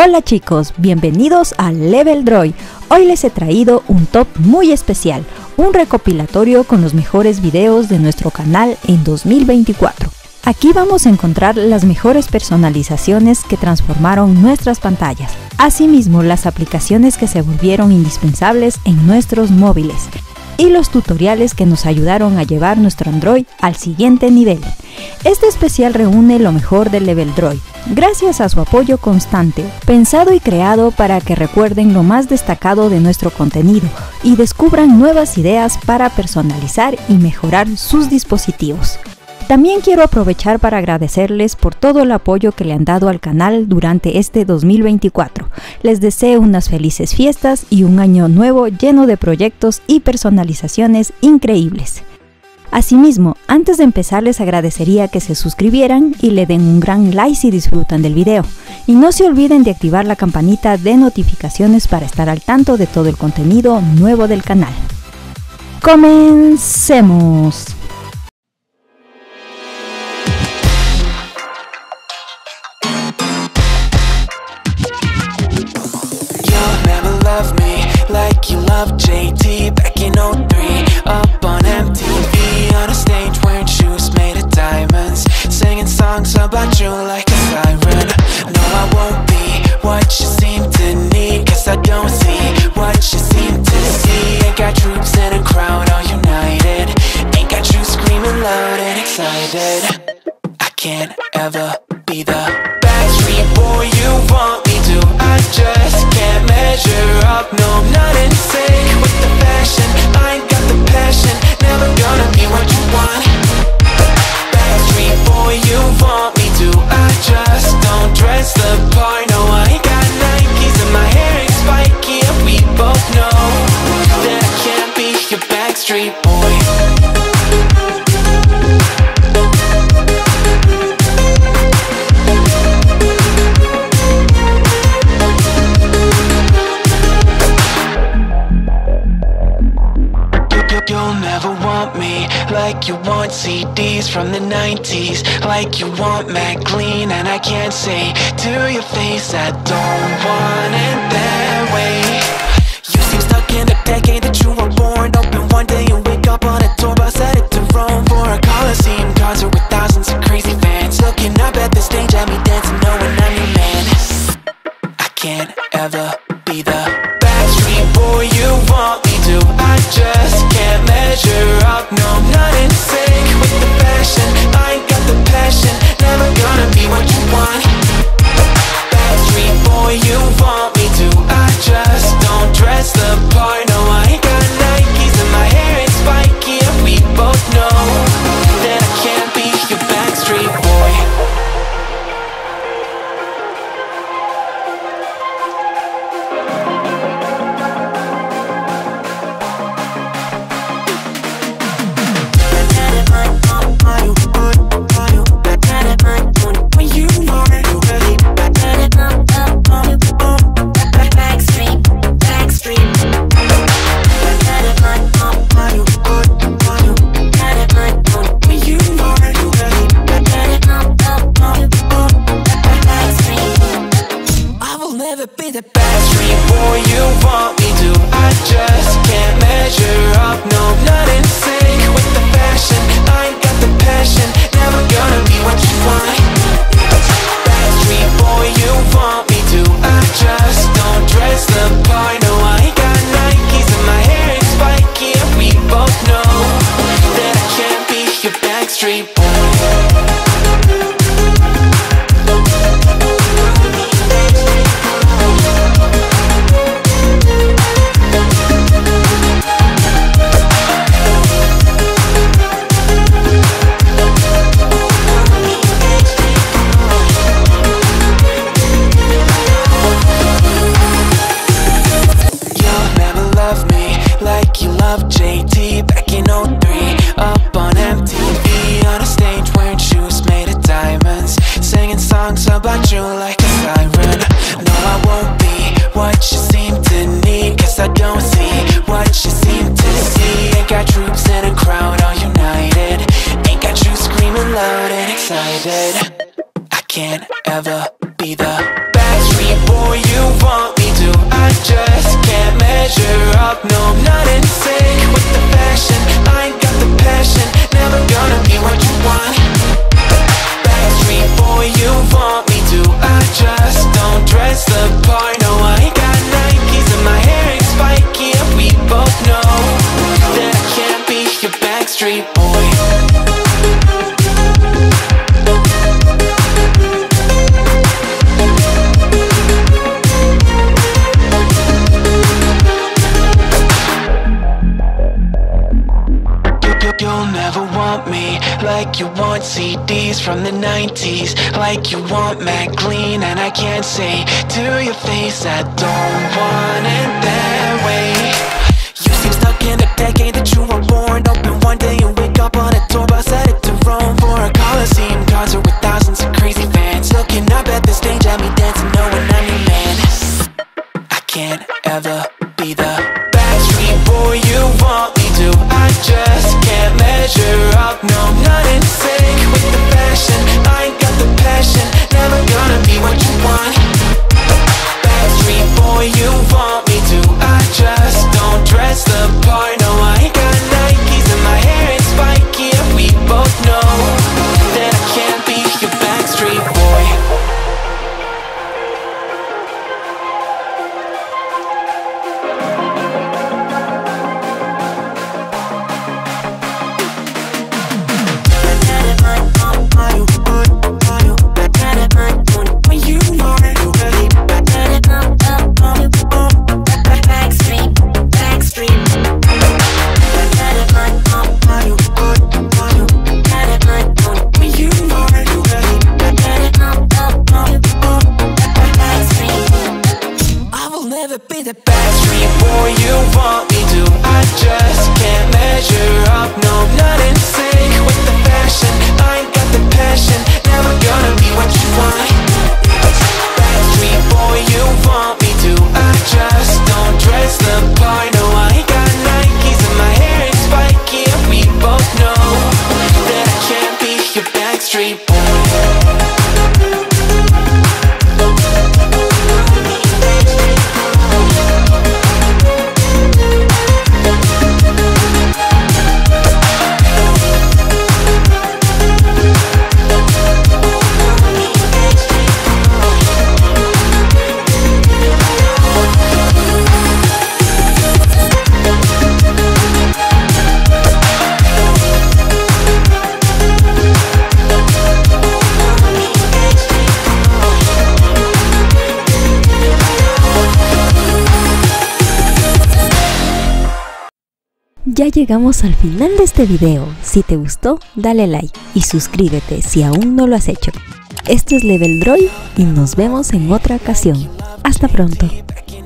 Hola chicos, bienvenidos a Level Droid. Hoy les he traído un top muy especial, un recopilatorio con los mejores videos de nuestro canal en 2024. Aquí vamos a encontrar las mejores personalizaciones que transformaron nuestras pantallas, asimismo las aplicaciones que se volvieron indispensables en nuestros móviles y los tutoriales que nos ayudaron a llevar nuestro Android al siguiente nivel. Este especial reúne lo mejor del Level Droid, gracias a su apoyo constante, pensado y creado para que recuerden lo más destacado de nuestro contenido y descubran nuevas ideas para personalizar y mejorar sus dispositivos. También quiero aprovechar para agradecerles por todo el apoyo que le han dado al canal durante este 2024. Les deseo unas felices fiestas y un año nuevo lleno de proyectos y personalizaciones increíbles. Asimismo, antes de empezar les agradecería que se suscribieran y le den un gran like si disfrutan del video. Y no se olviden de activar la campanita de notificaciones para estar al tanto de todo el contenido nuevo del canal. ¡Comencemos! Love me like you love JT back in 03. Up on MTV on a stage wearing shoes made of diamonds, singing songs about you like a siren. No, I won't be what you seem to need, cause I don't see what you seem to see. Ain't got troops in a crowd all united, ain't got you screaming loud and excited. I can't ever be the Backstreet boy you want me to. I just can't measure up, no, I'm not in sync with the fashion. I ain't got the passion, never gonna be what you want. Backstreet boy you want me to. I just don't dress the part, no, I ain't got Nikes and my hair ain't spiky. And we both know that I can't be your Backstreet boy. You'll never want me like you want CDs from the 90s, like you want Mac Clean, and I can't say to your face I don't want it that way. You seem stuck in the decade that you were born. Open one day and wake up on a tour bus headed to Rome for a Coliseum concert with thousands of crazy fans looking up at the stage at me dancing, knowing I'm your man. I can't ever be the Backstreet boy you want me to. I just can't measure up, no, I'm not in sync with the fashion. I ain't got the passion, never gonna be what you want. Backstreet boy you want me to. I just don't dress the part, no, I ain't got Nikes and my hair ain't spiky. And we both know that I can't be your Backstreet boy. Be the Backstreet boy you want me to. I just can't measure up, no, I'm not in sync with the fashion. I ain't got the passion, never gonna be what you want. Backstreet boy you want me to. I just don't dress the part, no, I ain't got Nikes and my hair ain't spiky. And we both know that I can't be your Backstreet boy. JT back in 03. Up on MTV on a stage wearing shoes made of diamonds, singing songs about you like a siren. No, I won't be what you seem to need, cause I don't see what you seem to see. Ain't got troops in a crowd all united, ain't got you screaming loud and excited. I can't ever be the Backstreet boy up, no, I'm not in sync with the fashion. I ain't got the passion, never gonna be what you want. Backstreet boy, you want me to, I just don't dress the part. No, I ain't got Nikes and my hair ain't spiky, and we both know that I can't be your backstreet boy. You'll never want me like you want CDs from the 90s, like you want Mac Clean, and I can't say to your face I don't want it that way. You seem stuck in the decade that you were born. Open one day and wake up on a tour bus headed to Rome for a Coliseum concert with thousands of crazy fans looking up at the stage at me dancing, knowing I'm your man. I can't ever be the backstreet boy you want me to. I just can't measure up, no, I'm not in sync with the fashion. I ain't got the passion, never gonna be what you want. Backstreet boy, you want me to, I just don't dress the part. No, I ain't got Nikes and my hair ain't spiky, and we both know that I can't be your backstreet boy. Be the backstreet boy you want me to. I just can't measure up, no, I'm not in sync with the fashion. I ain't got the passion, never gonna be what you want. Backstreet boy you want me to, I just don't dress the part. No, I ain't got Nikes and my hair ain't spiky, and we both know that I can't be your backstreet boy. Ya llegamos al final de este video. Si te gustó, dale like y suscríbete si aún no lo has hecho. Esto es Level Droid y nos vemos en otra ocasión. Hasta pronto.